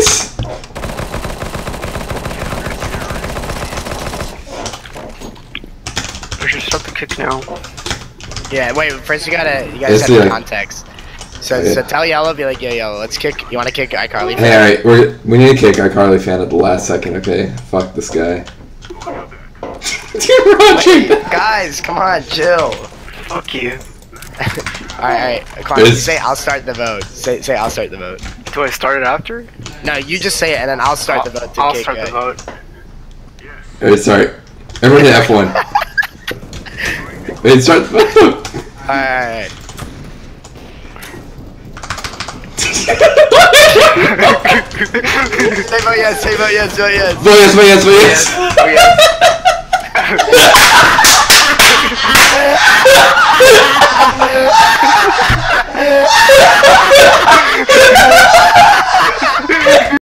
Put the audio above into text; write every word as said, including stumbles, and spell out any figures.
boys! We should start the kick now. Yeah, wait, first you gotta, you gotta Yes, set the yeah. context. So, Yeah. so tell Yellow, be like, yo, yo, let's kick, you wanna kick iCarly? Hey, alright, we're we need to kick iCarly fan at the last second, okay? Fuck this guy. Dude, Roger! Guys, come on, chill. Fuck you. Alright, alright, come on, It's- say I'll start the vote. Say, say I'll start the vote. Do I start it after? No, you just say it and then I'll start I'll, the vote to I'll kick start uh, the vote. Alright, sorry. Everyone hit F one. Wait, start the vote! Alright. Say vote yes, say vote yes, vote yes. Vote yes, vote yes, vote yes! Oh, yeah. Yes!